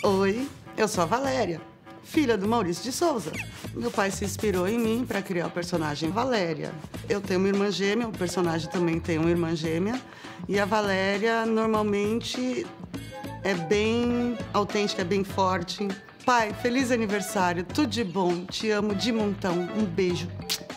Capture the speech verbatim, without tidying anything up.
Oi, eu sou a Valéria, filha do Maurício de Souza. Meu pai se inspirou em mim para criar o personagem Valéria. Eu tenho uma irmã gêmea, o personagem também tem uma irmã gêmea. E a Valéria, normalmente, é bem autêntica, é bem forte. Pai, feliz aniversário, tudo de bom, te amo de montão, um beijo.